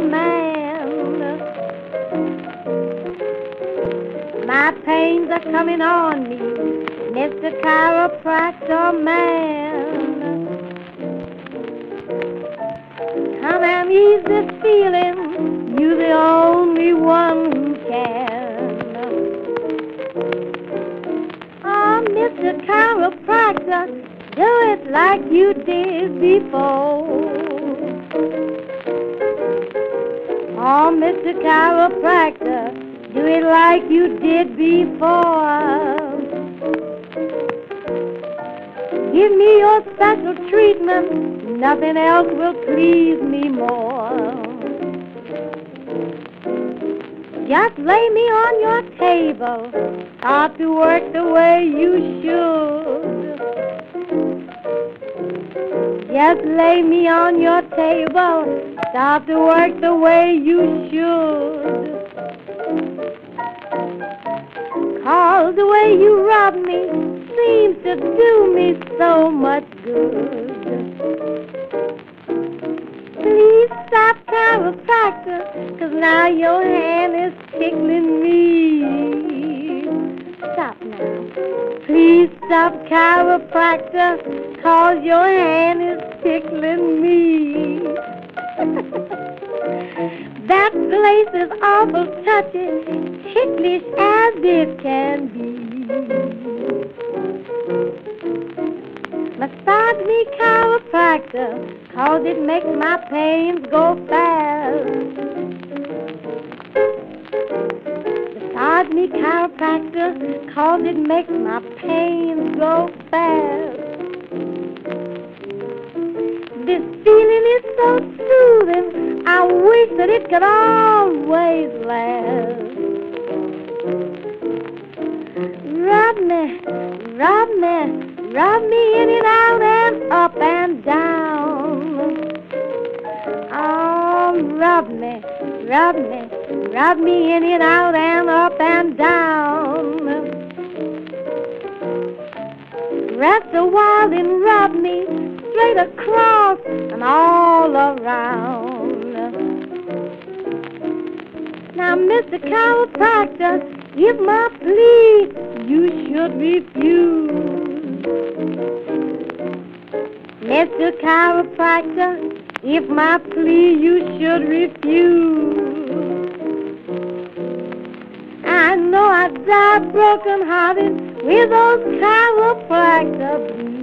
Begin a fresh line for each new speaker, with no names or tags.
man. My pains are coming on me, Mr. Chiropractor man. Come and ease this feeling, you're the only one who can. Oh, Mr. Chiropractor, do it like you did before. Oh, Mr. Chiropractor, do it like you did before. Give me your special treatment, nothing else will please me more. Just lay me on your table, start to work the way you should. Just lay me on your table, start to work the way you should. 'Cause the way you rub me seems to do me so much good. Please stop, chiropractor, 'cause now your hand is tickling me. Stop now. Please stop, chiropractor, 'cause your hand is tickling me. That place is awful touchy, ticklish as it can be. Massage me, chiropractor, 'cause it makes my pains go fast. Massage me, chiropractor, 'cause it makes my pains go fast. This feeling is so soothing, I wish that it could always last. Rub me, rub me, rub me in and out and up and down. Oh, rub me, rub me, rub me in and out and up and down. Rest a while and rub me straight across and all around. Now, Mr. Chiropractor, if my plea you should refuse. Mr. Chiropractor, if my plea you should refuse. I know I die broken-hearted with those chiropractor blues.